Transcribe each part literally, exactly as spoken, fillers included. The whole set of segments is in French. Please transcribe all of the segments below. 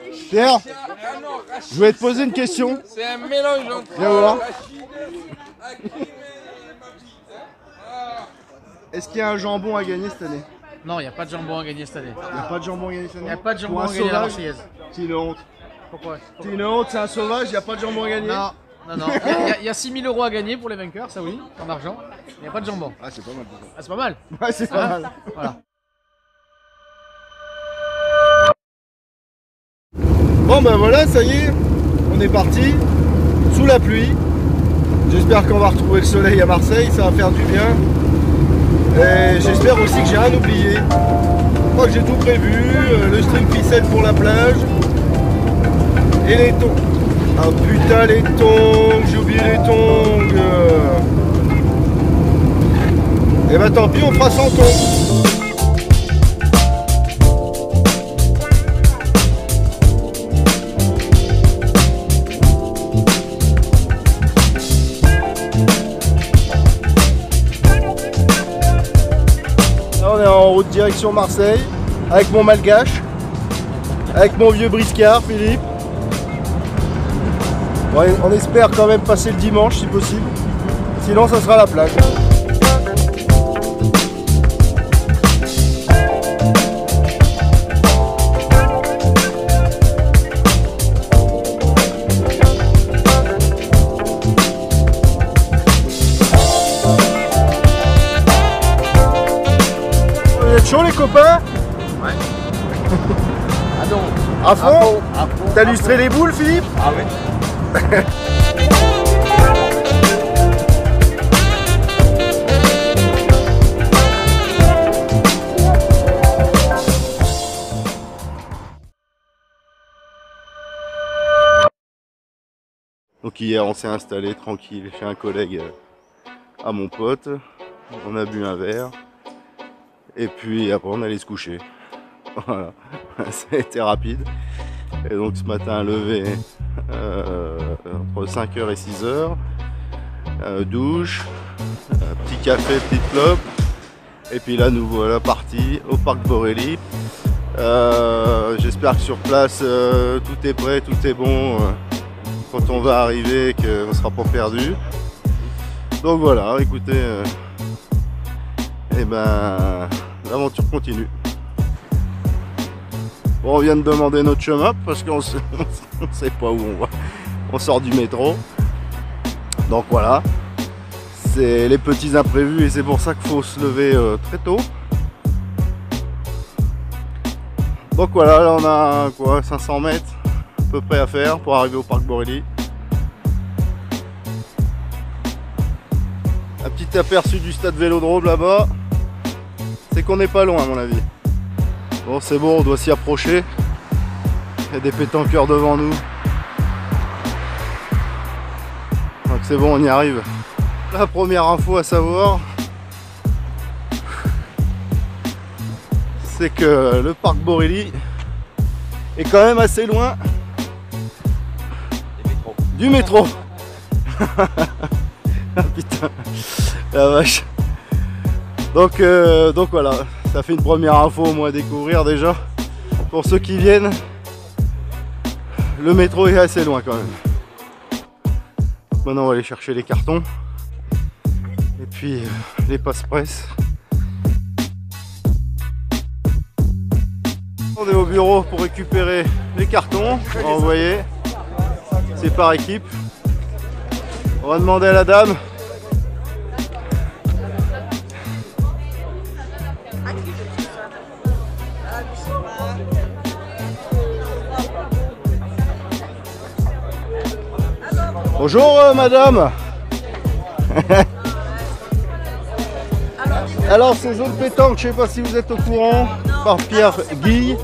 Pierre, je voulais te poser une question. C'est un mélange entre Viens voir. Rachid, Hakim et Mabit. Est-ce qu'il y a un jambon à gagner cette année? Non, il n'y a pas de jambon à gagner cette année. Il n'y a pas de jambon à gagner cette année? Il n'y a pas de jambon Pour un à gagner à la sauvage? Marseillaise. C'est une honte. Pourquoi? C'est une honte, c'est un sauvage, il n'y a pas de jambon à gagner? Non, non, non. Il y a- il y a, a six mille euros à gagner pour les vainqueurs, ça oui, en argent. Il n'y a pas de jambon. Ah, c'est pas mal. Ah, c'est pas mal. Ouais, c'est pas Hein? mal. Voilà. Bon ben voilà, ça y est, on est parti, sous la pluie. J'espère qu'on va retrouver le soleil à Marseille, ça va faire du bien. Et j'espère aussi que j'ai rien oublié. Je crois que j'ai tout prévu, euh, le string ficelle pour la plage. Et les tongs. Ah putain les tongs, j'ai oublié les tongs. Et bah tant pis, on fera sans tongs. On est en route direction Marseille avec mon malgache, avec mon vieux briscard Philippe. Bon, on espère quand même passer le dimanche si possible, sinon ça sera la plage. Vous êtes chaud les copains? Ouais. Ah donc, À fond, à fond, à fond, T'as à lustré les boules Philippe? Ah oui. Donc hier on s'est installé tranquille chez un collègue à mon pote, on a bu un verre et puis après on allait se coucher. Voilà, ça a été rapide. Et donc ce matin levé euh, entre cinq heures et six heures, euh, douche, euh, petit café, petite clope, et puis là nous voilà partis au parc Borelli. Euh, J'espère que sur place euh, tout est prêt, tout est bon. Euh, quand on va arriver, qu'on ne sera pas perdu. Donc voilà, écoutez, euh, et ben l'aventure continue. Bon, on vient de demander notre chemin parce qu'on ne sait pas où on va. On sort du métro. Donc voilà, c'est les petits imprévus et c'est pour ça qu'il faut se lever euh, très tôt. Donc voilà, là on a quoi, cinq cents mètres à peu près à faire pour arriver au parc Borelli. Un petit aperçu du stade Vélodrome là-bas. C'est qu'on n'est pas loin à mon avis. Bon c'est bon, on doit s'y approcher. Il y a des pétanqueurs devant nous. Donc c'est bon, on y arrive. La première info à savoir, c'est que le parc Borelli est quand même assez loin du métro. Ah putain, la vache. Donc, euh, donc voilà, ça fait une première info au moins à découvrir déjà. Pour ceux qui viennent, le métro est assez loin quand même. Maintenant on va aller chercher les cartons et puis euh, les passe-presse. On est au bureau pour récupérer les cartons à envoyer. C'est par équipe. On va demander à la dame. Bonjour euh, madame. Alors ces zones pétanques, je ne sais pas si vous êtes au courant, par Pierre Guille.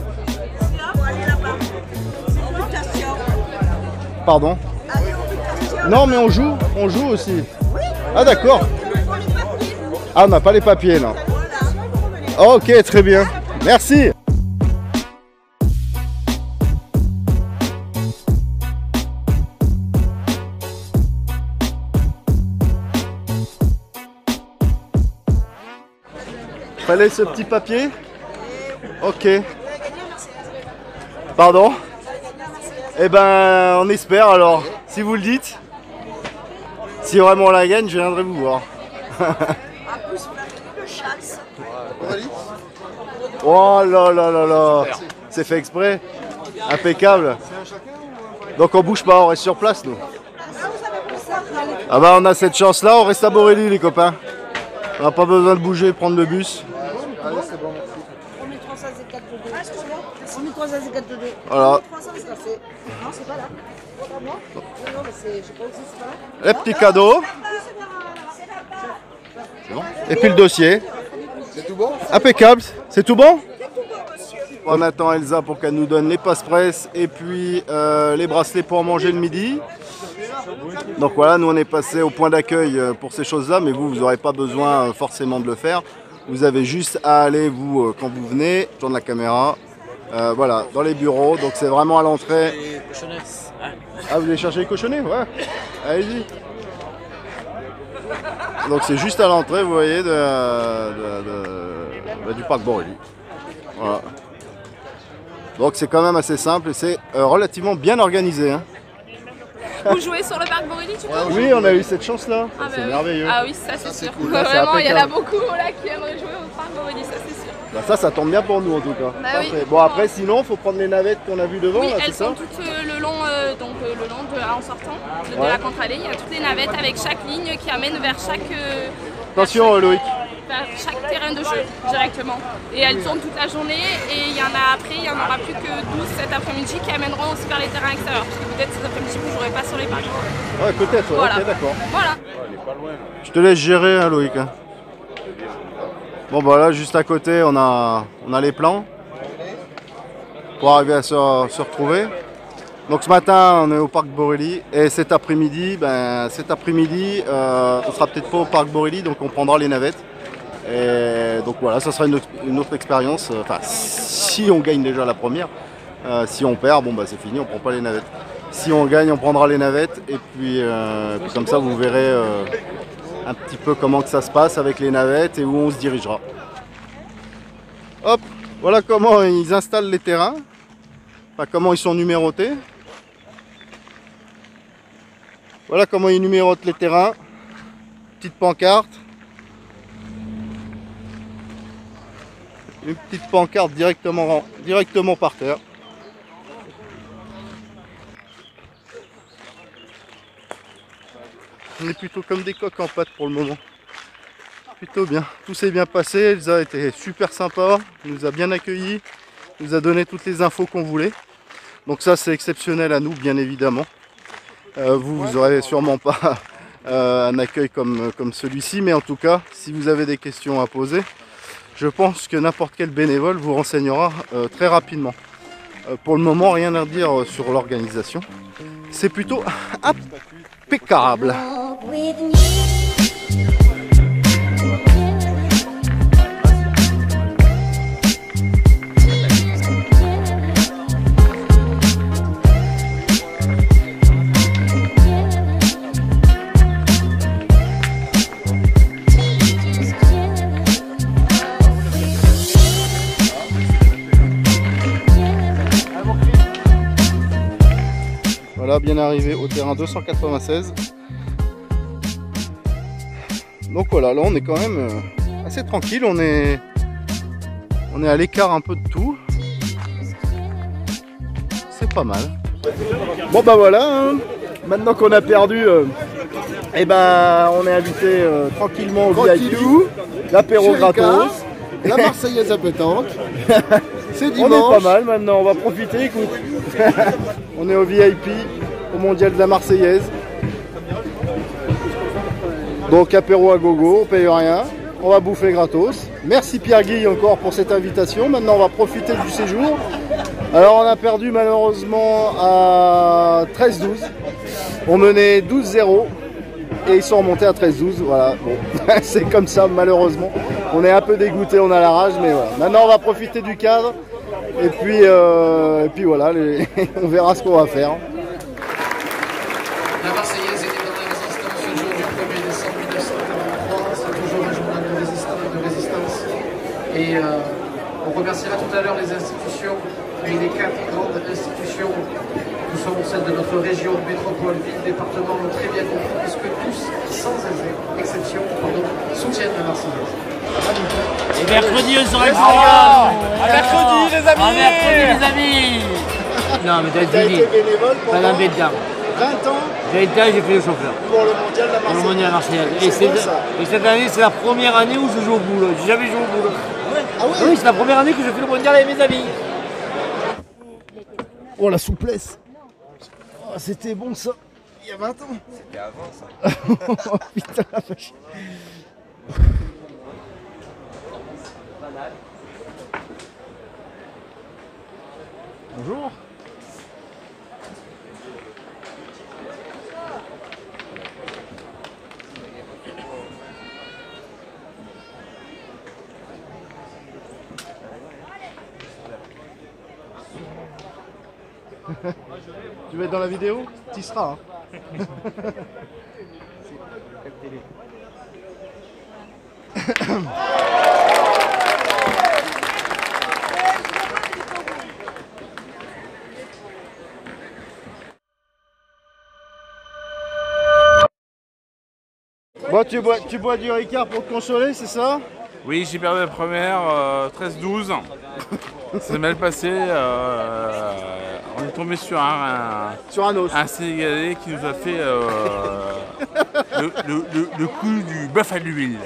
Pardon. Non mais on joue, on joue aussi. Ah d'accord. Ah on n'a pas les papiers là. Ok, très bien. Merci. Fallait ce petit papier. Ok. Pardon. Eh ben, on espère alors. Si vous le dites. Si vraiment on la gagne, je viendrai vous voir. Oh là là là là. C'est fait exprès. Impeccable. Donc on bouge pas, on reste sur place nous. Ah bah on a cette chance là, on reste à Borély les copains. On n'a pas besoin de bouger, prendre le bus. Allez, c'est bon, merci. On met trois cent cinquante deux. On met trois cent cinquante deux. Voilà. trois cent cinquante. Non, c'est pas là. Pas moi. Non, non, mais c'est. Je sais pas où c'est, c'est pas là. Les petits cadeaux. C'est bon. Et puis le dossier. C'est tout bon? Impeccable. C'est tout bon? On attend Elsa pour qu'elle nous donne les passe-presse et puis euh, les bracelets pour manger le midi. Donc voilà, nous on est passé au point d'accueil pour ces choses-là, mais vous, vous n'aurez pas besoin forcément de le faire. Vous avez juste à aller, vous, quand vous venez, je tourne la caméra, euh, voilà, dans les bureaux. Donc c'est vraiment à l'entrée. Ah, vous allez chercher les cochonnets? Ouais, allez-y. Donc c'est juste à l'entrée, vous voyez, de, de, de, de, du parc Borély. Voilà. Donc c'est quand même assez simple et c'est euh, relativement bien organisé. Hein. Vous jouez sur le parc Borély, tu vois? Oui, on a eu cette chance-là. Ah c'est bah merveilleux. Oui. Ah oui, ça c'est sûr. Cool. Vraiment, il y en a impeccable. beaucoup là qui aimeraient jouer au parc Borély, ça c'est sûr. Bah, ça, ça tombe bien pour nous en tout cas. Bah oui. Bon après, sinon, faut prendre les navettes qu'on a vues devant. Oui, là, elles c'est sont ça toutes euh, le long, euh, donc euh, le long de, en sortant de, de Ouais. la contre-allée. Il y a toutes les navettes avec chaque ligne qui amène vers chaque. Euh, Attention, vers chaque, Loïc. vers chaque terrain de jeu directement. Et elles tournent toute la journée. Et il y en a après, il n'y en aura plus que douze cet après-midi qui amèneront aussi vers les terrains extérieurs. Parce que peut-être cet après-midi vous ne jouerez pas sur les parcs. Ouais, peut-être, ouais, Voilà. ok, d'accord. Voilà. Je te laisse gérer, hein, Loïc. hein. Bon, bah là, juste à côté, on a, on a les plans pour arriver à se, se retrouver. Donc ce matin, on est au parc Borély et cet après-midi, ben, cet après-midi, euh, on sera peut-être pas au parc Borély, donc on prendra les navettes. Et donc voilà, ça sera une autre, une autre expérience. Enfin, si on gagne déjà la première, euh, si on perd, bon bah c'est fini, on prend pas les navettes. Si on gagne, on prendra les navettes et puis, euh, puis comme ça, vous verrez euh, un petit peu comment que ça se passe avec les navettes et où on se dirigera. Hop, voilà comment ils installent les terrains, enfin comment ils sont numérotés. Voilà comment ils numérotent les terrains. Petite pancarte. Une petite pancarte directement, directement par terre. On est plutôt comme des coqs en pâte pour le moment. Plutôt bien. Tout s'est bien passé. Elsa a été super sympa. Elle nous a bien accueillis. Nous a donné toutes les infos qu'on voulait. Donc ça c'est exceptionnel à nous bien évidemment. Euh, vous, vous aurez sûrement pas euh, un accueil comme, comme celui-ci. Mais en tout cas, si vous avez des questions à poser, je pense que n'importe quel bénévole vous renseignera euh, très rapidement. Euh, pour le moment, rien à dire sur l'organisation. C'est plutôt impeccable. Voilà, bien arrivé au terrain deux cent quatre-vingt-seize. Donc voilà, là on est quand même euh, assez tranquille, on est, on est à l'écart un peu de tout. C'est pas mal. Bon bah voilà, hein. Maintenant qu'on a perdu, euh, et ben on est invité euh, tranquillement au V I P, l'apéro gratos. La Marseillaise à pétanque. C'est dimanche. On est pas mal maintenant, on va profiter, écoute. On est au V I P, au mondial de la Marseillaise. Donc apéro à gogo, on paye rien, on va bouffer gratos. Merci Pierre Guy encore pour cette invitation. Maintenant on va profiter du séjour. Alors on a perdu malheureusement à treize douze. On menait douze zéro et ils sont remontés à treize douze. Voilà, bon, c'est comme ça malheureusement. On est un peu dégoûté, on a la rage, mais voilà. Maintenant on va profiter du cadre et puis, euh, et puis voilà, les... on verra ce qu'on va faire. La Marseillaise était dans la résistance le jour du premier décembre mille neuf cent quarante-trois. C'est toujours un journal de résistance. De résistance. Et euh, on remerciera tout à l'heure les institutions, et les quatre grandes institutions que sont de notre région, métropole, ville, département l'ont très bien compris, puisque tous, sans exception, pardon, soutiennent la Marseillaise. Et mercredi, on sera À mercredi, les amis. À mercredi, les amis. Non, mais t'as T'as dit, été bénévole t'as pendant l'embête dedans. vingt ans vingt ans, j'ai fait le chauffeur pour le mondial de la pour le Marseillaise. mondial Marseillaise. Et, C'est bon, c'est- ça. et cette année, c'est la première année où je joue au boule. J'ai jamais joué au boule. Ah oui, Oui, c'est la première année que je fais le mondial avec mes amis. Oh la souplesse. Oh, c'était bon ça. Il y a vingt ans. C'était avant ça. Oh putain la vache. Bonjour. Tu veux être dans la vidéo? Tu y seras. Hein. Bon, tu bois, tu bois du Ricard pour te consoler, c'est ça? Oui, j'ai perdu la première, euh, treize douze. C'est mal passé. euh, on est tombé sur un, Sur un os. un, un Sénégalais qui nous a fait euh, le, le- le- le coup du bœuf à l'huile.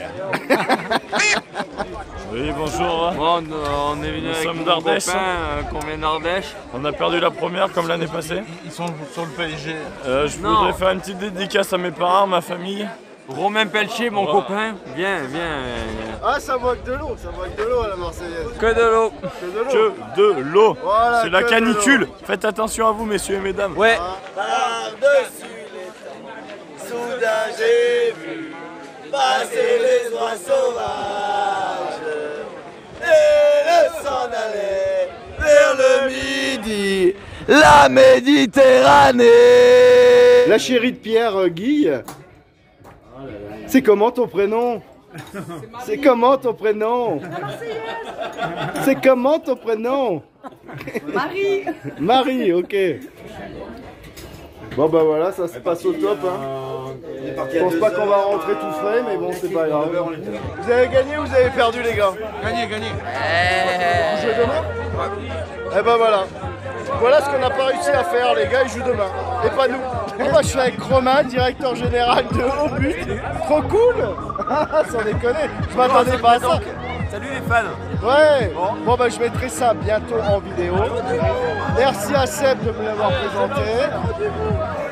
Oui, bonjour. Bon, on est venu Nous avec sommes mon d'Ardèche. copain euh, qu'on vient d'Ardèche. On a perdu la première comme l'année passée. Ils sont sur le P S G. Euh, je Non. voudrais faire une petite dédicace à mes parents, ma famille. Romain Peltier, mon copain, viens, viens. Ah, ça boit que de l'eau, ça boit que de l'eau à la Marseillaise. Que de l'eau. Que de l'eau. Que de l'eau. Voilà, C'est la que de canicule. Faites attention à vous, messieurs et mesdames. Ouais. Par-dessus les temps, soudain j'ai vu passer les oies sauvages et le s'en aller vers le midi, la Méditerranée. La chérie de Pierre euh, Guy, c'est comment ton prénom? C'est comment ton prénom? C'est comment ton prénom? Marie. Marie, ok. Bon bah voilà, ça se passe au top. Hein. Je pense pas qu'on va rentrer tout frais, mais bon, c'est pas grave. Vous avez gagné ou vous avez perdu, les gars? Gagné, gagné. Vous jouez demain? Eh ben voilà. Voilà ce qu'on n'a pas réussi à faire, les gars, ils jouent demain. Et pas nous. Bon bah je suis avec Romain, directeur général de Haut But. Trop cool. Sans déconner. Je m'attendais pas à ça. Salut les fans. Ouais. Bon bah je mettrai ça bientôt en vidéo. Merci à Seb de me l'avoir présenté.